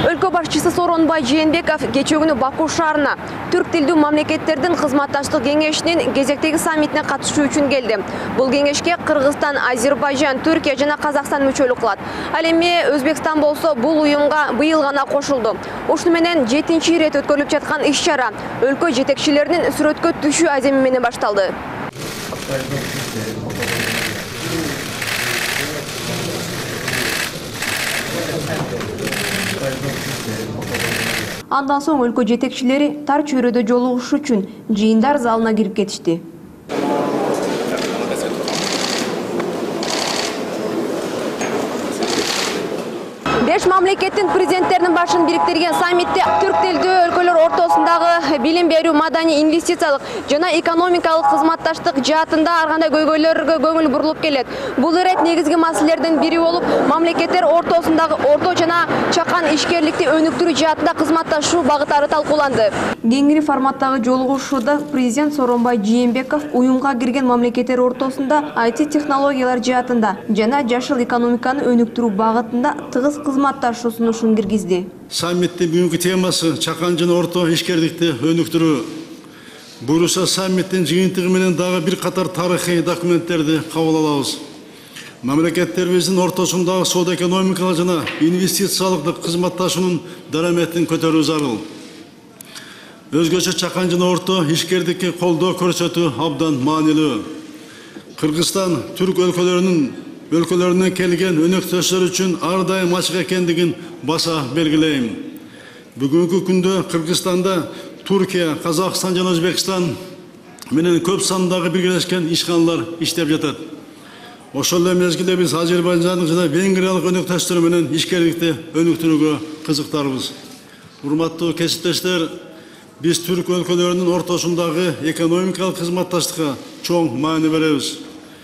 Өлкө башчысы Сооронбай Жээнбеков кечээ күнү Баку шаарына түрк тилдүү мамлекеттердин кызматташтык кеңешинин кезектеги саммитине катышуу үчүн келди. Бул кеңешке Кыргызстан, Азербайжан, Түркия жана Казакстан мүчөлүк кылат. Ал эми Өзбекстан болсо бул уюмга быйыл гана кошулду. Ушуну менен 7-чи ирет өткөрүлүп жаткан иш-чара өлкө жетекчилеринин сүрөткө түшүү аземи менен башталды. Андан соң өлкө жетекчилери тар чөйрөдө жолугушуу үчүн жыйындар залына кирип кетишти. 5 мамлекеттин президенттеринин башын бириктирген саммитте түрк тилдүү өлкөлөр ортосундагы билим берүү, маданий, инвестициялык жана экономикалык кызматташтык жаатында ар кандай көйгөйлөргө көңүл бурулуп келет. Бул ирет негизги маселелердин бири болуп, мамлекеттер ортосундагы орто жана чакан ишкерликти өнүктүрүү жаатында кызматташуу багыттары талкууланды. Кеңири форматтагы жолугушууда президент Сооронбай Жээнбеков уюмга кирген мамлекеттер ортосунда IT технологиялар жаатында жана жашыл экономиканы өнүктүрүү багытында тыгыз кызматташуу сунушун киргизди. Саммиттин бүгүнкү темасы чакан жана орто ишкерликти өнүктүрүү. Буюрса саммиттин жыйынтыгы менен дагы бир катар тарыхый документтерди кабыл алабыз. Мамлекеттерибиздин ортосундагы соода экономикалык жана инвестициялык кызматташуунун дараметин көтөрүү зарыл. Өзгөчө чакан жана орто ишкердикке колдоо көрсөтүү абдан маанилүү. Кыргызстан түрк өлкөлөрүнөн келген өнөктөштөр үчүн ар дайым ачык экендигин баса белгилейм. Бүгүнкү күндө Кыргызстанда Түркия, Казакстан жана Өзбекстан менен көп сандагы биргелешкен ишканалар иштеп жатат. Ошол эле мезгилде биз Азербайжандык жана Венгриялык өнөктөштөр менен ишкерликти өнүктүрүүгө кызыктарбыз. Урматтуу кесиптештер, биз түрк өлкөлөрүнүн ортосундагы экономикалык кызматташтыкка чоң маани беребиз.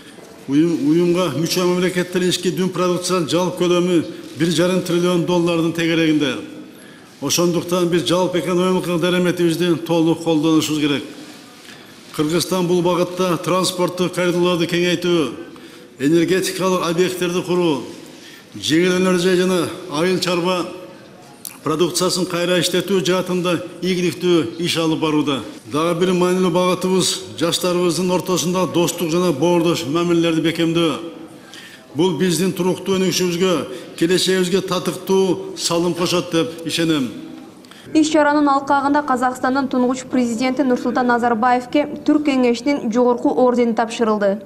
Уюмга мүчө мамлекеттер ички дүн продукциянын жалпы көлөмү 1,5 триллион доллардын тегерегинде. Ошондуктан биз жалпы экономикалык дараметибизди толук колдонушубуз керек. Кыргызстан бул багытта транспорттук коридорлорду кеңейтүү, энергетикалык объекттерди куруу, жеңил энергия жана айыл чарба продукциясын кайра иштетүү жаатында ийгиликтүү иш алып барууда. Дагы бир маанилүү багытыбыз жаштарыбыздын ортосунда достук жана боордош мамилелерди бекемдөө. Бул биздин туруктуу өнүгүшүбүзгө, келечегибизге татыктуу салым кошот деп ишенем. Иш-чаранын алкагында Казакстандын тунгуч президенти Нурсултан Назарбаевке Түрк кеңешинин жогорку ордени тапшырылды.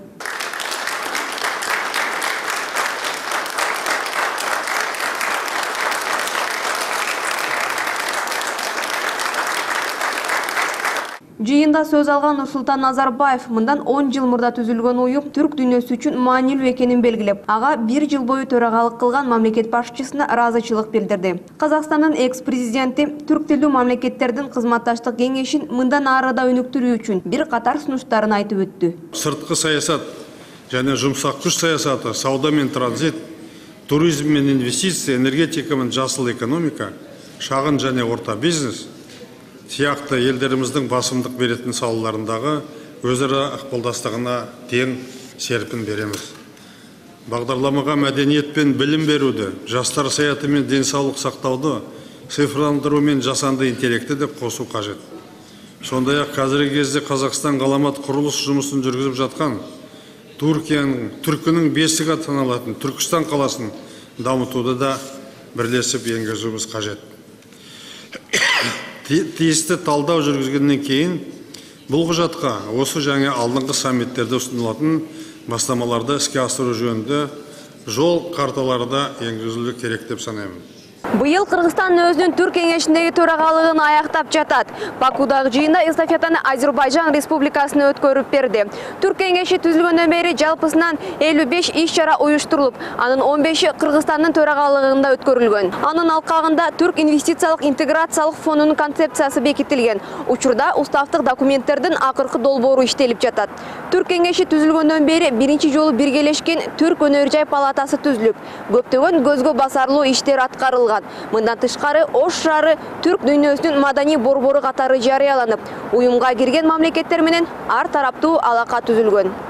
Жыйында сөз алган Нурсултан Назарбаев мындан 10 жыл мурда түзүлгөн уюм түрк дүйнөсү үчүн маанилүү экенин белгилеп, ага 1 жыл бою төрагалык кылган мамлекет башчысына ыраазычылык билдирди. Казакстандын экс-президенти түрк тилдүү мамлекеттердин кызматташтык кеңешин мындан ары да өнүктүрүү үчүн бир катар сунуштарын айтып өттү. Сырткы саясат жана жумшак күч саясаты, сауда мен транзит, туризм мен инвестиция, энергетика мен жасыл экономика, шагын жана орта бизнес сыяктуу элдеримиздин басымдык беретін салаларындағы өзара ыкпалдастыгына тең серпин беремиз. Багдарламага мәдениет пен билим берүүдү, жаштар саясаты мен денсаулык сактауду, цифрландыруу мен жасанды интеллектти де косуу кажет. Сондай-ак азыркы кезде Казакстан галамат курулуш жумушун жүргүзүп жаткан Түркүнүн бесиги деп саналатын Түркістан каласын дамытууда да бирлешип энгизүүбүз кажет. Тиісті талдау жүргізгеннен кейін бұл құжатқа осы жаңа алдыңғы саммиттерде ұсынылатын бастамаларды іске асыру жөнінде жол карталарда енгізілуі керек деп санаймын. Быйыл Кыргызстан өзүнүн Түрк кеңешиндеги төрагалыгын аяктап жатат. Бакудагы жыйында эстафетаны Азербайжан Республикасына өткөрүп берди. Түрк кеңеши түзүлгөндөн бери жалпысынан 55 иш-чара уюштурулуп, анын 15-и Кыргызстандын төрагалыгында өткөрүлгөн. Анын алкагында Түрк инвестициялык интеграциялык фонунун концепциясы бекитилген. Учурда уставдык документтердин акыркы долбоору иштелип жатат. Түрк кеңеши түзүлгөндөн бери биринчи жолу биргелешкен Түрк өнөр жай палатасы түзүлүп, көптөгөн көзгө басарлуу иштер аткарылган. Мындан тышкары Ош шаары түрк дүйнөсүнүн маданий борбору катары жарыяланып, уюмга кирген мамлекеттер менен ар тараптуу алака түзүлгөн.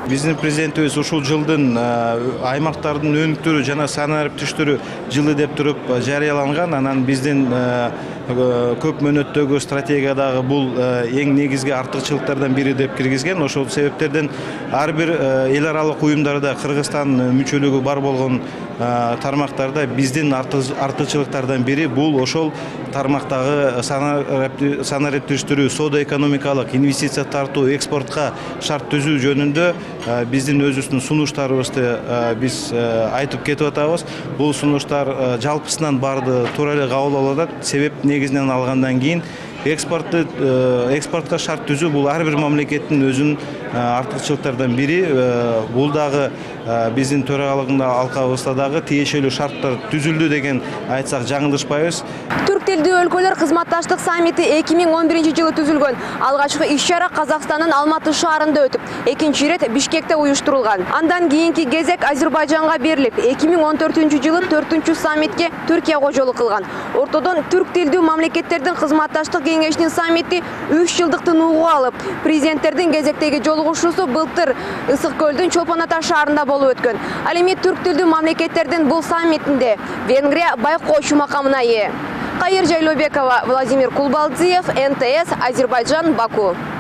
Биздин президентибиз ушул жылдын аймактардын өнүктүрүү жана санарип түштүрүү жылы деп туруп жарыяланган. Анан биздин көп мөөнөттөгү стратегиядагы бул эң негизги артыкчылыктардан бири деп киргизген. Ошол себептерден ар бир эл аралык уюмдарда Кыргызстан мүчөлүгү бар болгон тармактарда биздин артыкчылыктардан бири бул ошол тармактагы санариптештирүү, соода экономикалык, инвестиция тартуу, экспортко шарт түзүү жөнүндө биздин өзүбүздүн сунуштарыбызды биз айтып кетип атабыз. Бул сунуштар жалпысынан барды туура эле кабыл алып атат. Себеп негизинен алгандан кийин экспортко шарт түзүү бул ар бир мамлекеттин өзүнүн артыкчылыктардан бири. Бул дагы биздин төрагалыгында алкабызда дагы тиешелүү шарттар түзүлдү деген айтсак жаңылышпайбыз. Түрк тилдүү өлкөлөр кызматташтык саммити 2011 жылы түзүлгөн. Алгачкы иш-чара Казакстандын Алматы шаарында өтүп, экинчи ирет Бишкекте уюштурулган. Андан кийинки кезек Азербайжанга берилип, 2014 жылы 4-чү саммитке Түркия кожолук кылган. Ортодон түрк тилдүү мамлекеттердин кызматташтык кеңешинин саммити 3 жылдыкты нуугу алып, президенттердин кезектеги жолугушуусу былтыр Ысык көлдүн Чолпон Ата шаарында болуп өткөн. Ал эми түрк тилдүү мамлекеттердин бул саммитинде Венгрия байкоочу макамына ээ. Кайыр Жайлообекова, Владимир Кулбалдиев, НТС, Азербайджан, Баку.